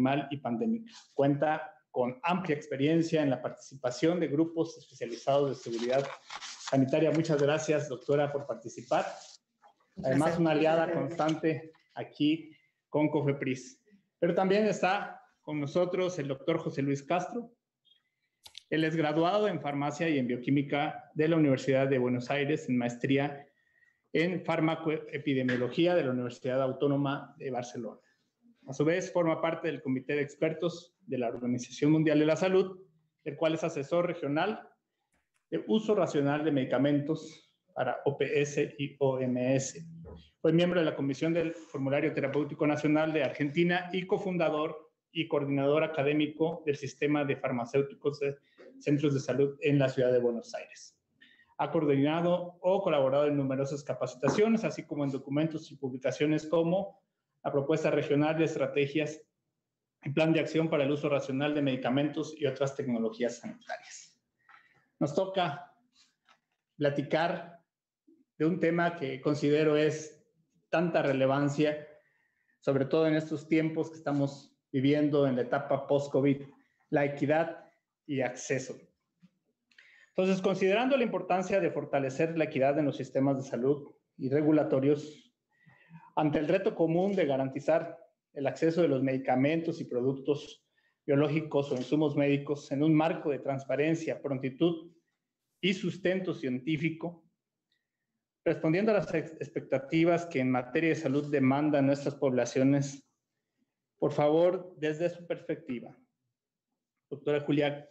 animal y pandémica. Cuenta con amplia experiencia en la participación de grupos especializados de seguridad sanitaria. Muchas gracias, doctora, por participar. Además, una aliada constante aquí con COFEPRIS. Pero también está con nosotros el doctor José Luis Castro. Él es graduado en farmacia y en bioquímica de la Universidad de Buenos Aires, en maestría en farmacoepidemiología de la Universidad Autónoma de Barcelona. A su vez, forma parte del Comité de Expertos de la Organización Mundial de la Salud, el cual es asesor regional de uso racional de medicamentos para OPS y OMS. Fue miembro de la Comisión del Formulario Terapéutico Nacional de Argentina y cofundador y coordinador académico del Sistema de Farmacéuticos de Centros de Salud en la ciudad de Buenos Aires. Ha coordinado o colaborado en numerosas capacitaciones, así como en documentos y publicaciones como la Propuesta Regional de Estrategias y Plan de Acción para el Uso Racional de Medicamentos y otras tecnologías sanitarias. Nos toca platicar de un tema que considero es tanta relevancia, sobre todo en estos tiempos que estamos viviendo en la etapa post-COVID, la equidad y acceso. Entonces, considerando la importancia de fortalecer la equidad en los sistemas de salud y regulatorios, ante el reto común de garantizar el acceso de los medicamentos y productos biológicos o insumos médicos en un marco de transparencia, prontitud y sustento científico, respondiendo a las expectativas que en materia de salud demandan nuestras poblaciones, por favor, desde su perspectiva, doctora Julia,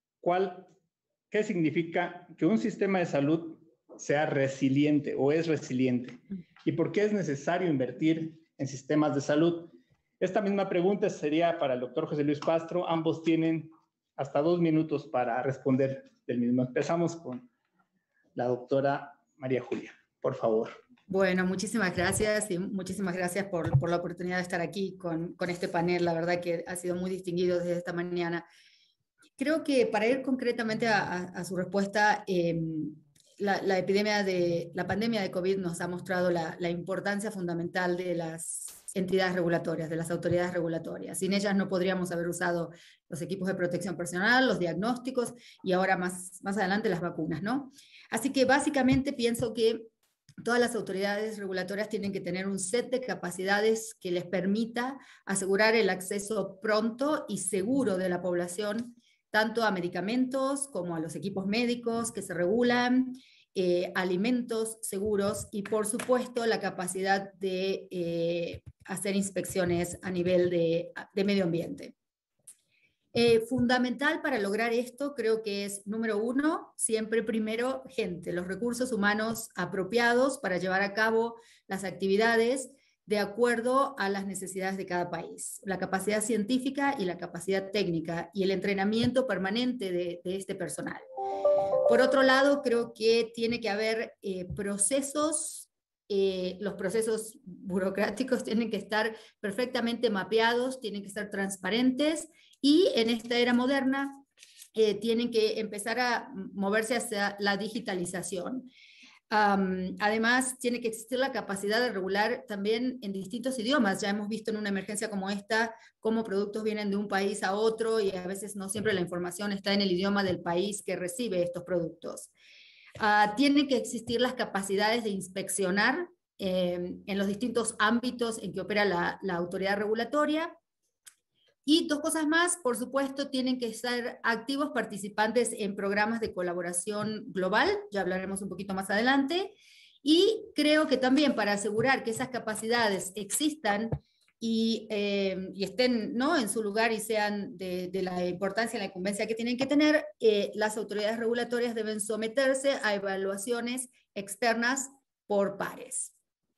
¿qué significa que un sistema de salud sea resiliente o es resiliente? ¿Y por qué es necesario invertir en sistemas de salud? Esta misma pregunta sería para el doctor José Luis Castro. Ambos tienen hasta 2 minutos para responder del mismo. Empezamos con la doctora María Julia, por favor. Bueno, muchísimas gracias y muchísimas gracias por la oportunidad de estar aquí con este panel. La verdad que ha sido muy distinguido desde esta mañana. Creo que para ir concretamente a su respuesta, la pandemia de COVID nos ha mostrado la importancia fundamental de las entidades regulatorias, de las autoridades regulatorias. Sin ellas no podríamos haber usado los equipos de protección personal, los diagnósticos y ahora más adelante las vacunas, ¿no? Así que básicamente pienso que todas las autoridades regulatorias tienen que tener un set de capacidades que les permita asegurar el acceso pronto y seguro de la población tanto a medicamentos como a los equipos médicos que se regulan, alimentos seguros y por supuesto la capacidad de hacer inspecciones a nivel de medio ambiente. Fundamental para lograr esto creo que es, número 1, siempre primero gente, los recursos humanos apropiados para llevar a cabo las actividades de acuerdo a las necesidades de cada país, la capacidad científica y la capacidad técnica y el entrenamiento permanente de este personal. Por otro lado, creo que tiene que haber procesos, los procesos burocráticos tienen que estar perfectamente mapeados, tienen que ser transparentes y en esta era moderna tienen que empezar a moverse hacia la digitalización. Además, tiene que existir la capacidad de regular también en distintos idiomas. Ya hemos visto en una emergencia como esta, cómo productos vienen de un país a otro y a veces no siempre la información está en el idioma del país que recibe estos productos. Tienen que existir las capacidades de inspeccionar en los distintos ámbitos en que opera la autoridad regulatoria. Y 2 cosas más, por supuesto, tienen que ser activos participantes en programas de colaboración global, ya hablaremos un poquito más adelante, y creo que también para asegurar que esas capacidades existan y estén, ¿no?, en su lugar y sean de la importancia y la incumbencia que tienen que tener, las autoridades regulatorias deben someterse a evaluaciones externas por pares.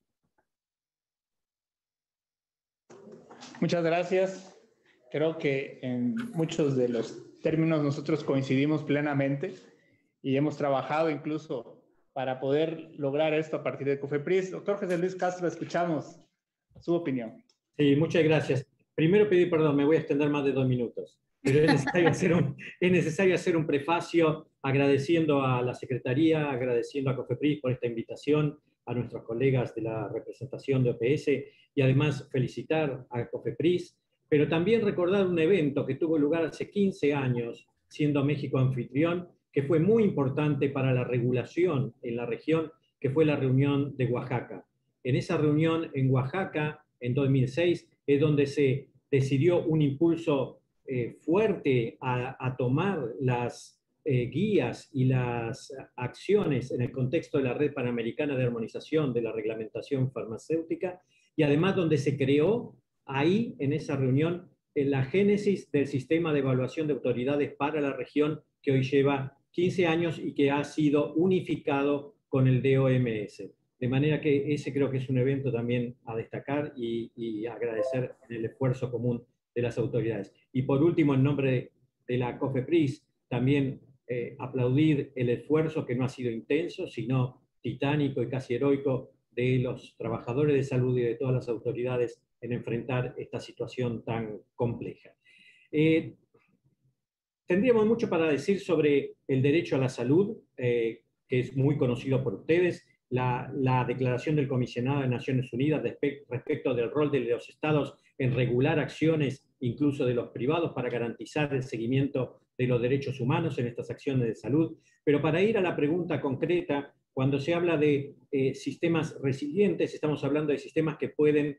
Muchas gracias. Creo que en muchos de los términos nosotros coincidimos plenamente y hemos trabajado incluso para poder lograr esto a partir de COFEPRIS. Doctor José Luis Castro, escuchamos su opinión. Sí, muchas gracias. Primero pedir perdón, me voy a extender más de 2 minutos, pero es necesario hacer un prefacio agradeciendo a la Secretaría, agradeciendo a COFEPRIS por esta invitación, a nuestros colegas de la representación de OPS y además felicitar a COFEPRIS pero también recordar un evento que tuvo lugar hace 15 años, siendo México anfitrión, que fue muy importante para la regulación en la región, que fue la reunión de Oaxaca. En esa reunión en Oaxaca, en 2006, es donde se decidió un impulso fuerte a tomar las guías y las acciones en el contexto de la Red Panamericana de Armonización de la Reglamentación Farmacéutica, y además donde se creó ahí, en esa reunión, la génesis del sistema de evaluación de autoridades para la región, que hoy lleva 15 años y que ha sido unificado con el DOMS. De manera que ese creo que es un evento también a destacar y agradecer el esfuerzo común de las autoridades. Y por último, en nombre de la COFEPRIS, también aplaudir el esfuerzo que no ha sido intenso, sino titánico y casi heroico de los trabajadores de salud y de todas las autoridades en enfrentar esta situación tan compleja. Tendríamos mucho para decir sobre el derecho a la salud, que es muy conocido por ustedes, la declaración del Comisionado de Naciones Unidas respecto del rol de los estados en regular acciones, incluso de los privados, para garantizar el seguimiento de los derechos humanos en estas acciones de salud. Pero para ir a la pregunta concreta, cuando se habla de sistemas resilientes, estamos hablando de sistemas que pueden,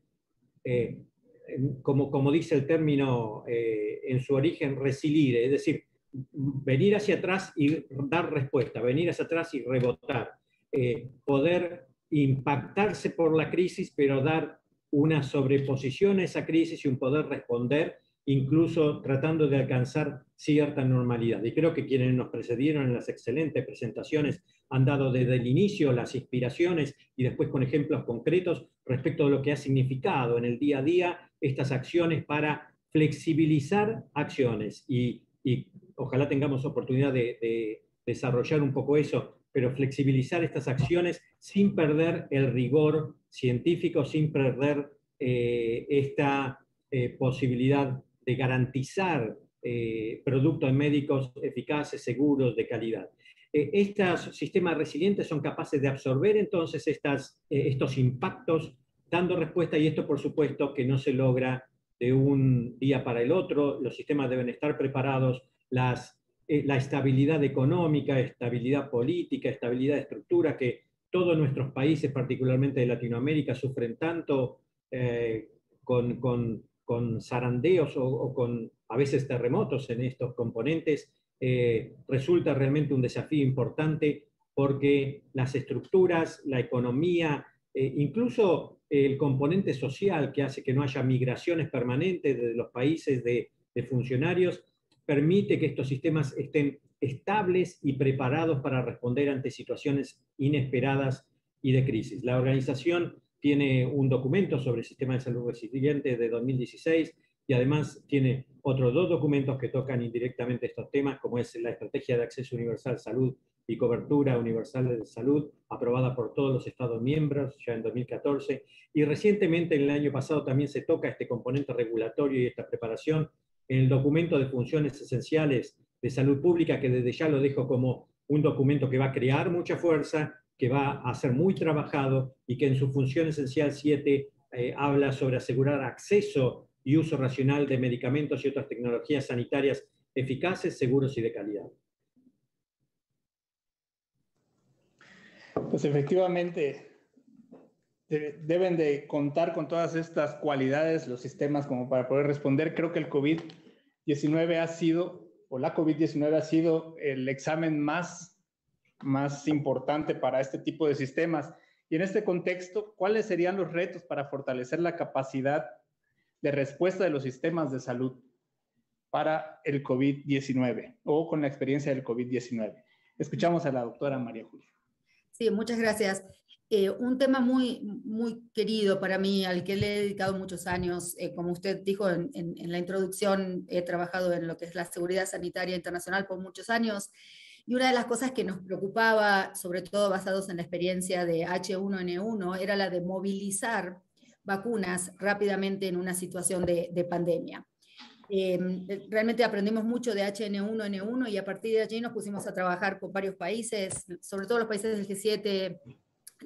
como dice el término en su origen, resilir, es decir, venir hacia atrás y dar respuesta, venir hacia atrás y rebotar, poder impactarse por la crisis, pero dar una sobreposición a esa crisis y un poder responder, incluso tratando de alcanzar cierta normalidad. Y creo que quienes nos precedieron en las excelentes presentaciones han dado desde el inicio las inspiraciones y después con ejemplos concretos respecto de lo que ha significado en el día a día estas acciones para flexibilizar acciones y ojalá tengamos oportunidad de desarrollar un poco eso, pero flexibilizar estas acciones sin perder el rigor científico, sin perder esta posibilidad de garantizar productos médicos eficaces, seguros, de calidad. Estos sistemas resilientes son capaces de absorber entonces estos impactos, dando respuesta, y esto por supuesto que no se logra de un día para el otro. Los sistemas deben estar preparados, la estabilidad económica, estabilidad política, estabilidad de estructura que todos nuestros países, particularmente de Latinoamérica, sufren tanto con zarandeos o con a veces terremotos en estos componentes, resulta realmente un desafío importante porque las estructuras, la economía, incluso el componente social que hace que no haya migraciones permanentes de los países de funcionarios, permite que estos sistemas estén estables y preparados para responder ante situaciones inesperadas y de crisis. La organización tiene un documento sobre el sistema de salud resiliente de 2016 y además tiene otros 2 documentos que tocan indirectamente estos temas, como es la Estrategia de Acceso Universal a Salud y Cobertura Universal de Salud, aprobada por todos los Estados miembros ya en 2014, y recientemente, en el año pasado, también se toca este componente regulatorio y esta preparación en el documento de funciones esenciales de salud pública, que desde ya lo dejo como un documento que va a crear mucha fuerza, que va a ser muy trabajado y que en su función esencial 7 habla sobre asegurar acceso y uso racional de medicamentos y otras tecnologías sanitarias eficaces, seguros y de calidad. Pues efectivamente deben de contar con todas estas cualidades los sistemas como para poder responder. Creo que el COVID-19 ha sido, o la COVID-19 ha sido el examen más importante para este tipo de sistemas. Y en este contexto, ¿cuáles serían los retos para fortalecer la capacidad de respuesta de los sistemas de salud para el COVID-19 o con la experiencia del COVID-19? Escuchamos a la doctora María Julia. Sí, muchas gracias. Un tema muy, muy querido para mí, al que le he dedicado muchos años. Como usted dijo en la introducción, he trabajado en lo que es la seguridad sanitaria internacional por muchos años, y una de las cosas que nos preocupaba, sobre todo basados en la experiencia de H1N1, era la de movilizar vacunas rápidamente en una situación de pandemia. Realmente aprendimos mucho de H1N1 y a partir de allí nos pusimos a trabajar con varios países, sobre todo los países del G7,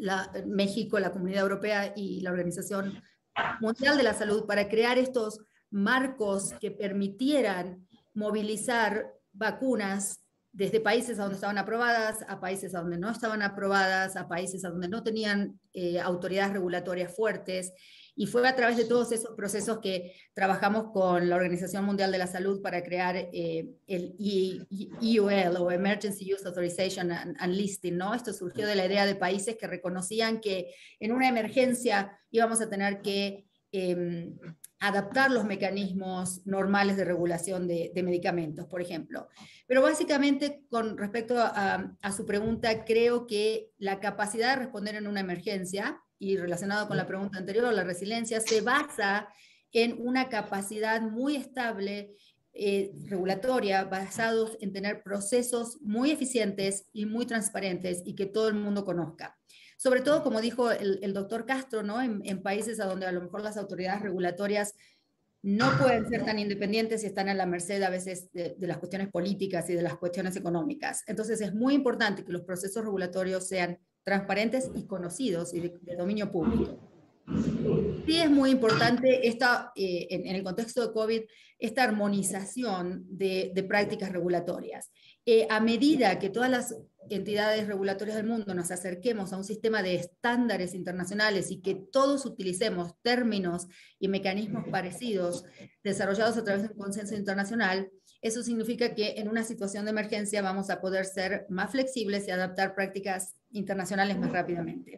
México, la Comunidad Europea y la Organización Mundial de la Salud, para crear estos marcos que permitieran movilizar vacunas desde países a donde estaban aprobadas, a países a donde no estaban aprobadas, a países a donde no tenían autoridades regulatorias fuertes. Y fue a través de todos esos procesos que trabajamos con la Organización Mundial de la Salud para crear el EUL, o Emergency Use Authorization and Listing, ¿no? Esto surgió de la idea de países que reconocían que en una emergencia íbamos a tener que adaptar los mecanismos normales de regulación de medicamentos, por ejemplo. Pero básicamente, con respecto a su pregunta, creo que la capacidad de responder en una emergencia, y relacionado con la pregunta anterior, la resiliencia, se basa en una capacidad muy estable regulatoria, basados en tener procesos muy eficientes y muy transparentes y que todo el mundo conozca. Sobre todo, como dijo el doctor Castro, ¿no? En países a donde a lo mejor las autoridades regulatorias no pueden ser tan independientes y están a la merced a veces de las cuestiones políticas y de las cuestiones económicas. Entonces es muy importante que los procesos regulatorios sean transparentes y conocidos y de dominio público. Sí es muy importante en el contexto de COVID, esta armonización de prácticas regulatorias. A medida que todas las entidades regulatorias del mundo nos acerquemos a un sistema de estándares internacionales y que todos utilicemos términos y mecanismos parecidos desarrollados a través de un consenso internacional, eso significa que en una situación de emergencia vamos a poder ser más flexibles y adaptar prácticas internacionales más rápidamente.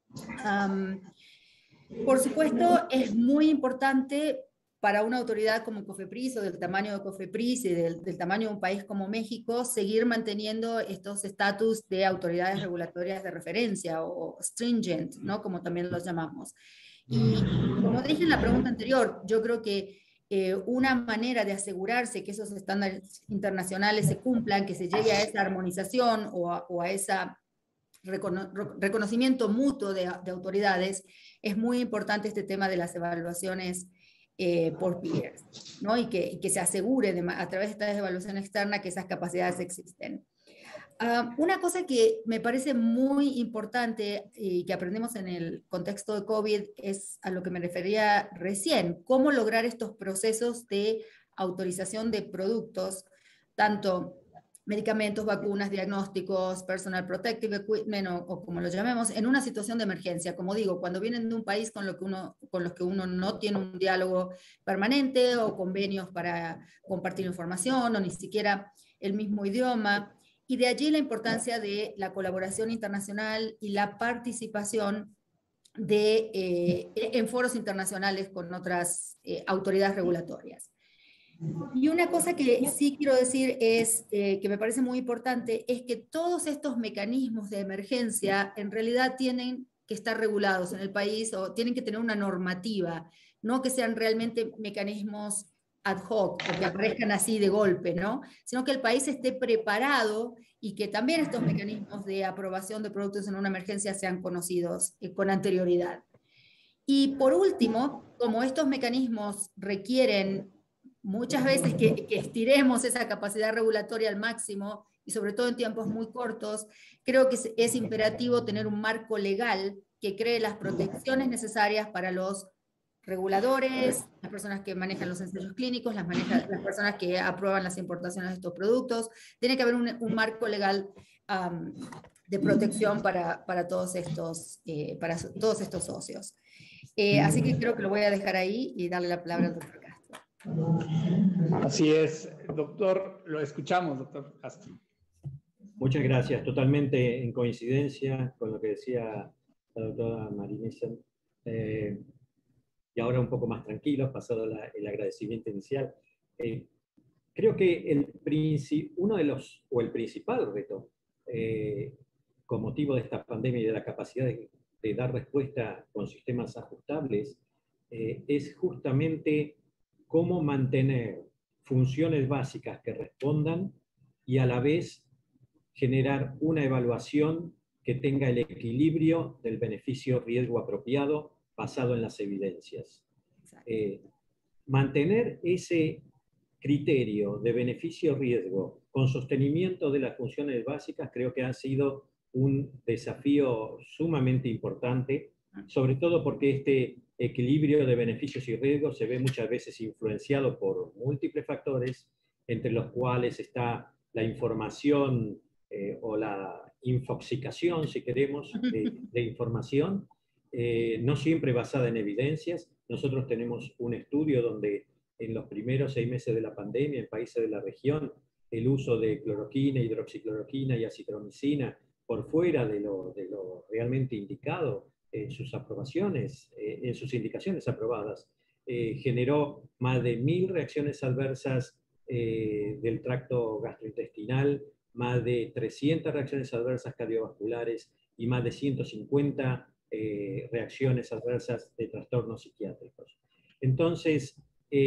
Por supuesto, es muy importante para una autoridad como COFEPRIS, o del tamaño de COFEPRIS y del tamaño de un país como México, seguir manteniendo estos estatus de autoridades regulatorias de referencia, o stringent, ¿no? Como también los llamamos. Y como dije en la pregunta anterior, yo creo que una manera de asegurarse que esos estándares internacionales se cumplan, que se llegue a esa armonización o a ese reconocimiento mutuo de autoridades, es muy importante este tema de las evaluaciones por peers, ¿no? Y que se asegure a través de esta evaluación externa que esas capacidades existen. Una cosa que me parece muy importante y que aprendimos en el contexto de COVID es a lo que me refería recién, cómo lograr estos procesos de autorización de productos, tanto medicamentos, vacunas, diagnósticos, personal protective equipment o como lo llamemos, en una situación de emergencia. Como digo, cuando vienen de un país con los que uno no tiene un diálogo permanente o convenios para compartir información o ni siquiera el mismo idioma. Y de allí la importancia de la colaboración internacional y la participación en foros internacionales con otras autoridades regulatorias. Y una cosa que sí quiero decir es, que me parece muy importante, es que todos estos mecanismos de emergencia en realidad tienen que estar regulados en el país o tienen que tener una normativa, no que sean realmente mecanismos ad hoc o que aparezcan así de golpe, ¿no? Sino que el país esté preparado y que también estos mecanismos de aprobación de productos en una emergencia sean conocidos con anterioridad. Y por último, como estos mecanismos requieren muchas veces que estiremos esa capacidad regulatoria al máximo, y sobre todo en tiempos muy cortos, creo que es imperativo tener un marco legal que cree las protecciones necesarias para los reguladores, las personas que manejan los ensayos clínicos, las personas que aprueban las importaciones de estos productos. Tiene que haber un marco legal de protección para todos estos socios. Así que creo que lo voy a dejar ahí y darle la palabra al doctor Castro. Así es, doctor, lo escuchamos, doctor Castro. Muchas gracias, totalmente en coincidencia con lo que decía la doctora Marinesa. Y ahora un poco más tranquilos, pasado el agradecimiento inicial. Creo que el principal reto con motivo de esta pandemia y de la capacidad de dar respuesta con sistemas ajustables es justamente cómo mantener funciones básicas que respondan y a la vez generar una evaluación que tenga el equilibrio del beneficio-riesgo apropiado basado en las evidencias. Mantener ese criterio de beneficio-riesgo con sostenimiento de las funciones básicas creo que ha sido un desafío sumamente importante sobre todo porque este equilibrio de beneficios y riesgos se ve muchas veces influenciado por múltiples factores, entre los cuales está la información o la infoxicación, si queremos, de información, no siempre basada en evidencias. Nosotros tenemos un estudio donde en los primeros 6 meses de la pandemia en países de la región, el uso de cloroquina, hidroxicloroquina y acitromicina por fuera de lo realmente indicado en sus aprobaciones, en sus indicaciones aprobadas, generó más de 1000 reacciones adversas del tracto gastrointestinal, más de 300 reacciones adversas cardiovasculares y más de 150 reacciones adversas de trastornos psiquiátricos. Entonces,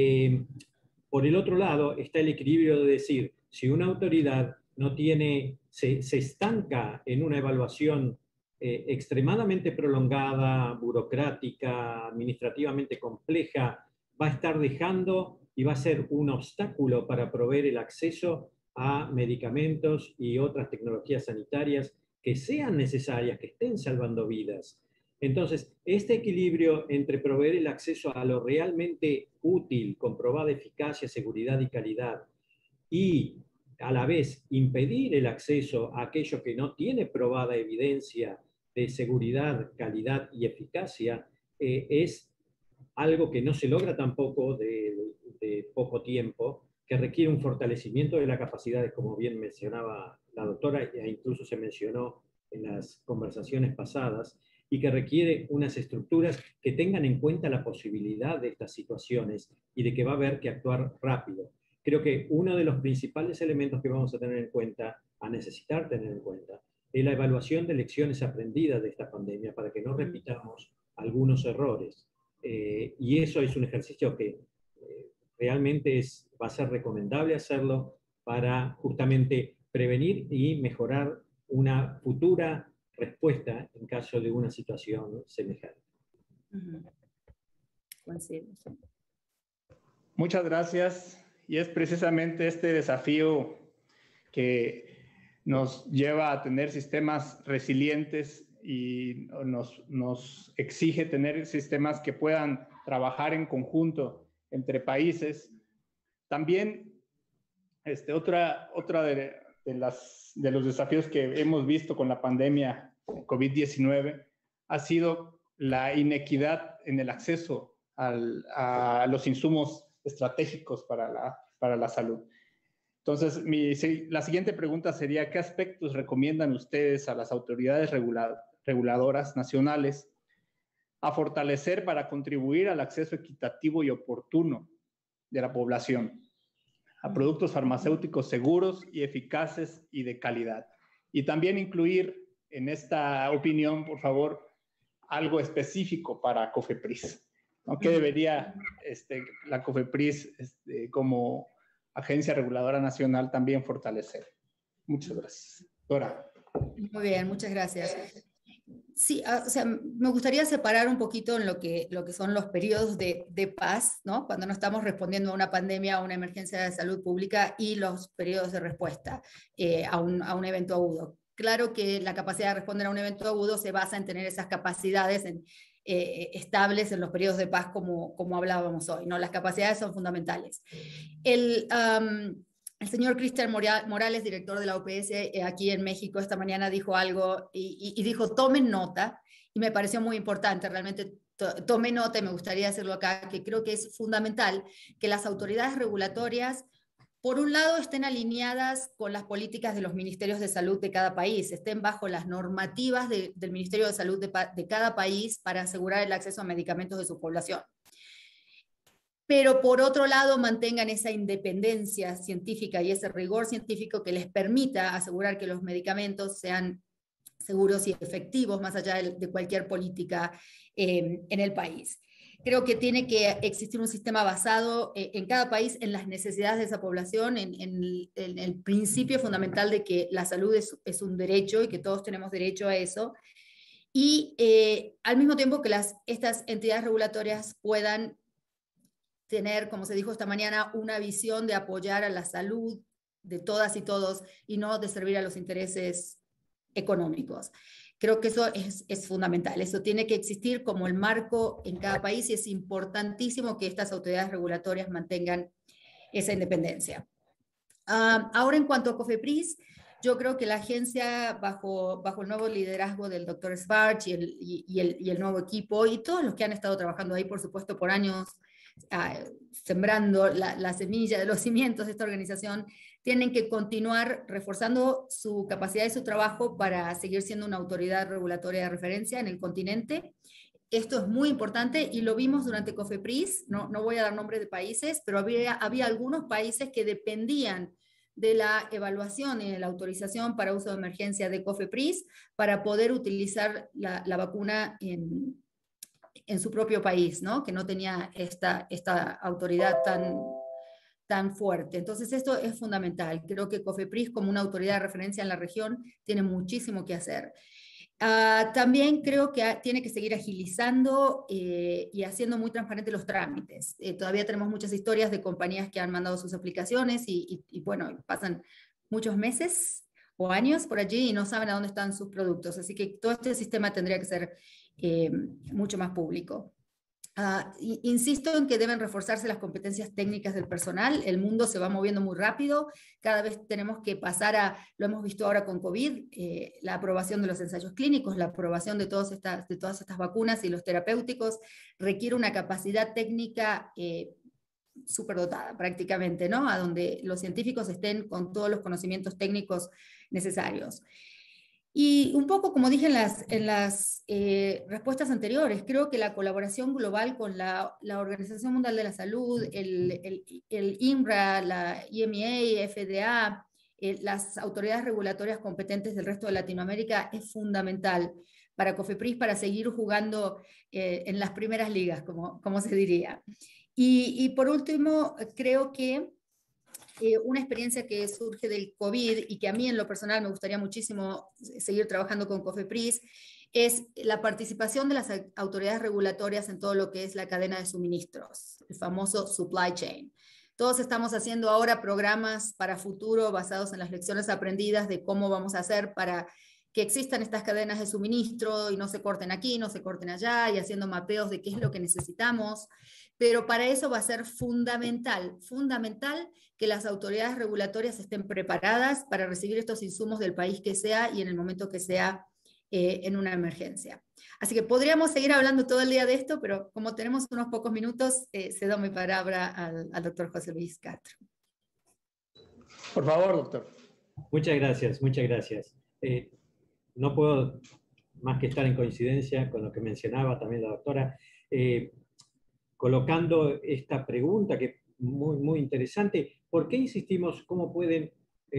por el otro lado está el equilibrio de decir, si una autoridad no tiene, se estanca en una evaluación extremadamente prolongada, burocrática, administrativamente compleja, va a estar dejando y va a ser un obstáculo para proveer el acceso a medicamentos y otras tecnologías sanitarias que sean necesarias, que estén salvando vidas. Entonces, este equilibrio entre proveer el acceso a lo realmente útil, con probada eficacia, seguridad y calidad, y a la vez impedir el acceso a aquello que no tiene probada evidencia de seguridad, calidad y eficacia, es algo que no se logra tampoco de poco tiempo, que requiere un fortalecimiento de las capacidades, como bien mencionaba la doctora, e incluso se mencionó en las conversaciones pasadas, y que requiere unas estructuras que tengan en cuenta la posibilidad de estas situaciones y de que va a haber que actuar rápido. Creo que uno de los principales elementos que vamos a tener en cuenta, a necesitar tener en cuenta, es la evaluación de lecciones aprendidas de esta pandemia para que no repitamos algunos errores. Y eso es un ejercicio que realmente va a ser recomendable hacerlo para justamente prevenir y mejorar una futura respuesta en caso de una situación semejante. Muchas gracias. Y es precisamente este desafío que nos lleva a tener sistemas resilientes y nos exige tener sistemas que puedan trabajar en conjunto entre países. También otra de los desafíos que hemos visto con la pandemia COVID-19 ha sido la inequidad en el acceso a los insumos estratégicos para la salud. Entonces, la siguiente pregunta sería, ¿qué aspectos recomiendan ustedes a las autoridades reguladoras nacionales a fortalecer para contribuir al acceso equitativo y oportuno de la población a productos farmacéuticos seguros y eficaces y de calidad? Y también incluir en esta opinión, por favor, algo específico para COFEPRIS, ¿no? ¿Qué debería la COFEPRIS como agencia reguladora nacional también fortalecer? Muchas gracias. Dora. Muy bien, muchas gracias. Sí, o sea, me gustaría separar un poquito en lo que son los periodos de paz, ¿no? Cuando no estamos respondiendo a una pandemia, a una emergencia de salud pública, y los periodos de respuesta a un evento agudo. Claro que la capacidad de responder a un evento agudo se basa en tener esas capacidades estables en los periodos de paz como hablábamos hoy, ¿no? Las capacidades son fundamentales. El señor Cristian Morales, director de la OPS aquí en México, esta mañana dijo algo y dijo, tomen nota, y me pareció muy importante, realmente tomé nota y me gustaría hacerlo acá, que creo que es fundamental que las autoridades regulatorias, por un lado, estén alineadas con las políticas de los ministerios de salud de cada país, estén bajo las normativas del Ministerio de Salud de cada país para asegurar el acceso a medicamentos de su población. Pero por otro lado mantengan esa independencia científica y ese rigor científico que les permita asegurar que los medicamentos sean seguros y efectivos más allá de cualquier política en el país. Creo que tiene que existir un sistema basado en cada país en las necesidades de esa población, en el principio fundamental de que la salud es un derecho y que todos tenemos derecho a eso, y al mismo tiempo que estas entidades regulatorias puedan tener, como se dijo esta mañana, una visión de apoyar a la salud de todas y todos y no de servir a los intereses económicos. Creo que eso es fundamental, eso tiene que existir como el marco en cada país y es importantísimo que estas autoridades regulatorias mantengan esa independencia. Ahora, en cuanto a COFEPRIS, yo creo que la agencia, bajo el nuevo liderazgo del doctor Sparch y el nuevo equipo, y todos los que han estado trabajando ahí, por supuesto, por años, sembrando la semilla de los cimientos de esta organización, tienen que continuar reforzando su capacidad y su trabajo para seguir siendo una autoridad regulatoria de referencia en el continente. Esto es muy importante y lo vimos durante COFEPRIS, no voy a dar nombres de países, pero había algunos países que dependían de la evaluación y de la autorización para uso de emergencia de COFEPRIS para poder utilizar la vacuna en su propio país, ¿no? Que no tenía esta autoridad tan fuerte. Entonces esto es fundamental. Creo que COFEPRIS, como una autoridad de referencia en la región, tiene muchísimo que hacer. También creo que tiene que seguir agilizando y haciendo muy transparentes los trámites. Todavía tenemos muchas historias de compañías que han mandado sus aplicaciones y bueno, pasan muchos meses o años por allí y no saben a dónde están sus productos. Así que todo este sistema tendría que ser mucho más público. Insisto en que deben reforzarse las competencias técnicas del personal. El mundo se va moviendo muy rápido. Cada vez tenemos que pasar lo hemos visto ahora con COVID, la aprobación de los ensayos clínicos, la aprobación de todas estas vacunas y los terapéuticos requiere una capacidad técnica superdotada prácticamente, ¿no? A donde los científicos estén con todos los conocimientos técnicos necesarios. Y un poco, como dije en las respuestas anteriores, creo que la colaboración global con la Organización Mundial de la Salud, el INRA, la EMEA, FDA, las autoridades regulatorias competentes del resto de Latinoamérica es fundamental para COFEPRIS para seguir jugando en las primeras ligas, como se diría. Y por último, creo que una experiencia que surge del COVID y que a mí en lo personal me gustaría muchísimo seguir trabajando con COFEPRIS es la participación de las autoridades regulatorias en todo lo que es la cadena de suministros, el famoso supply chain. Todos estamos haciendo ahora programas para futuro basados en las lecciones aprendidas de cómo vamos a hacer para que existan estas cadenas de suministro y no se corten aquí, no se corten allá, y haciendo mapeos de qué es lo que necesitamos. Pero para eso va a ser fundamental que las autoridades regulatorias estén preparadas para recibir estos insumos del país que sea y en el momento que sea en una emergencia. Así que podríamos seguir hablando todo el día de esto, pero como tenemos unos pocos minutos, cedo mi palabra al doctor José Luis Castro. Por favor, doctor. Muchas gracias, muchas gracias. No puedo más que estar en coincidencia con lo que mencionaba también la doctora, colocando esta pregunta que es muy, muy interesante. ¿Por qué insistimos cómo pueden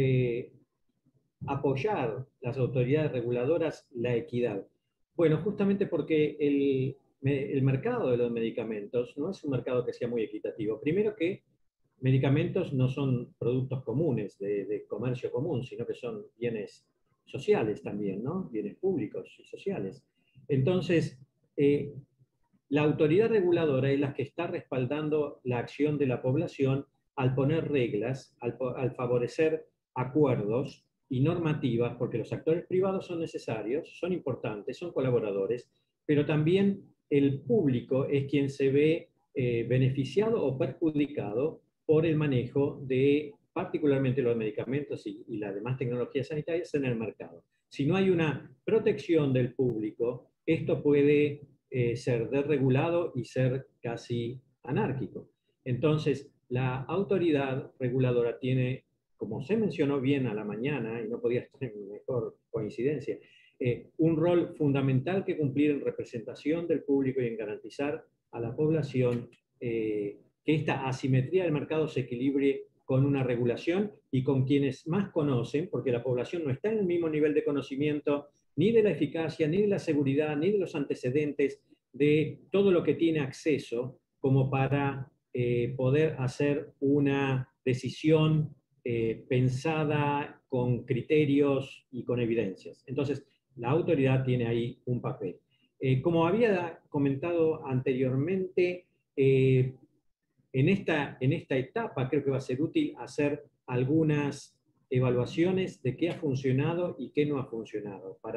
apoyar las autoridades reguladoras la equidad? Bueno, justamente porque el mercado de los medicamentos no es un mercado que sea muy equitativo. Primero que medicamentos no son productos comunes de comercio común, sino que son bienes sociales también, ¿no? Bienes públicos y sociales. Entonces, la autoridad reguladora es la que está respaldando la acción de la población al poner reglas, al favorecer acuerdos y normativas, porque los actores privados son necesarios, son importantes, son colaboradores, pero también el público es quien se ve beneficiado o perjudicado por el manejo de particularmente los medicamentos y las demás tecnologías sanitarias en el mercado. Si no hay una protección del público, esto puede ser desregulado y ser casi anárquico. Entonces, la autoridad reguladora tiene, como se mencionó bien a la mañana, y no podía estar en mejor coincidencia, un rol fundamental que cumplir en representación del público y en garantizar a la población que esta asimetría del mercado se equilibre con una regulación y con quienes más conocen, porque la población no está en el mismo nivel de conocimiento ni de la eficacia, ni de la seguridad, ni de los antecedentes, de todo lo que tiene acceso como para poder hacer una decisión pensada con criterios y con evidencias. Entonces, la autoridad tiene ahí un papel. Como había comentado anteriormente, en esta etapa creo que va a ser útil hacer algunas evaluaciones de qué ha funcionado y qué no ha funcionado, para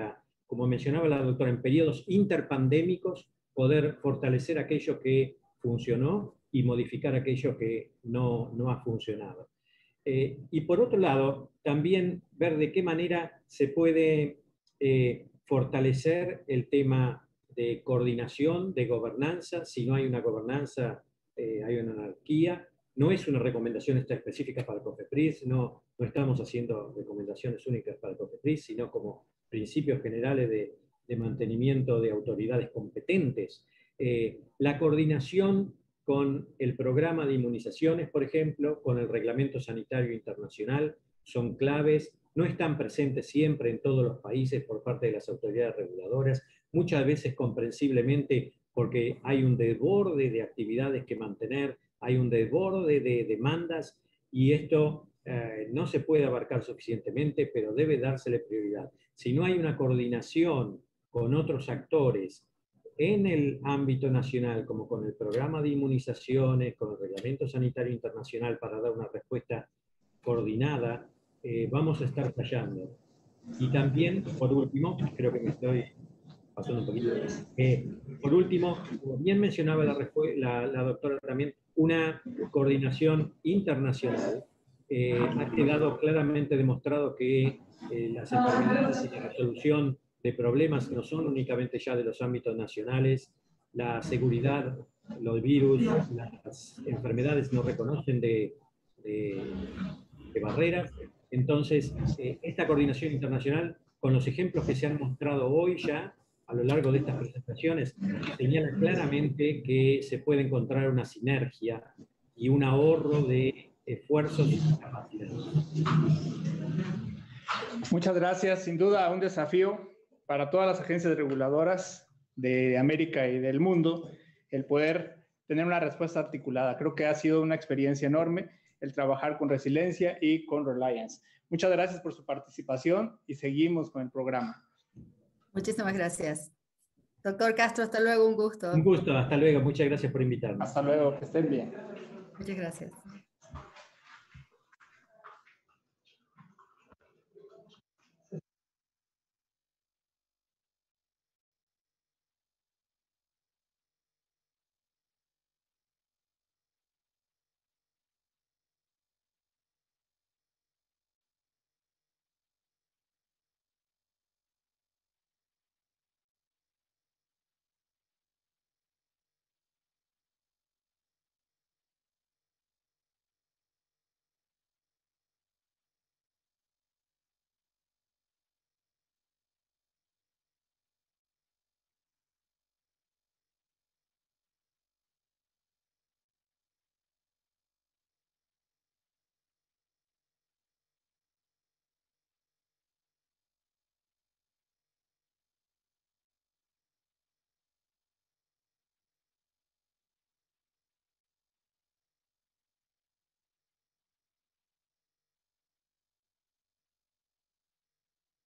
como mencionaba la doctora, en periodos interpandémicos, poder fortalecer aquello que funcionó y modificar aquello que no ha funcionado. Y por otro lado, también ver de qué manera se puede fortalecer el tema de coordinación, de gobernanza. Si no hay una gobernanza, hay una anarquía. No es una recomendación esta específica para el COFEPRIS, no estamos haciendo recomendaciones únicas para el COFEPRIS, sino como principios generales de mantenimiento de autoridades competentes. La coordinación con el programa de inmunizaciones, por ejemplo, con el Reglamento Sanitario Internacional, son claves. No están presentes siempre en todos los países por parte de las autoridades reguladoras, muchas veces comprensiblemente porque hay un desborde de actividades que mantener, hay un desborde de demandas, y esto no se puede abarcar suficientemente, pero debe dársele prioridad. Si no hay una coordinación con otros actores en el ámbito nacional, como con el programa de inmunizaciones, con el Reglamento Sanitario Internacional para dar una respuesta coordinada, vamos a estar fallando. Y también, por último, creo que me estoy pasando un poquito, por último, como bien mencionaba la doctora también, una coordinación internacional. Ha quedado claramente demostrado que las enfermedades y la resolución de problemas no son únicamente ya de los ámbitos nacionales. La seguridad, los virus, las enfermedades no reconocen de barreras. Entonces, esta coordinación internacional, con los ejemplos que se han mostrado hoy ya a lo largo de estas presentaciones, señala claramente que se puede encontrar una sinergia y un ahorro de esfuerzos y capacidades. Muchas gracias. Sin duda, un desafío para todas las agencias reguladoras de América y del mundo el poder tener una respuesta articulada. Creo que ha sido una experiencia enorme el trabajar con Resiliencia y con Reliance. Muchas gracias por su participación y seguimos con el programa. Muchísimas gracias. Doctor Castro, hasta luego, un gusto. Un gusto, hasta luego. Muchas gracias por invitarme. Hasta luego, que estén bien. Muchas gracias.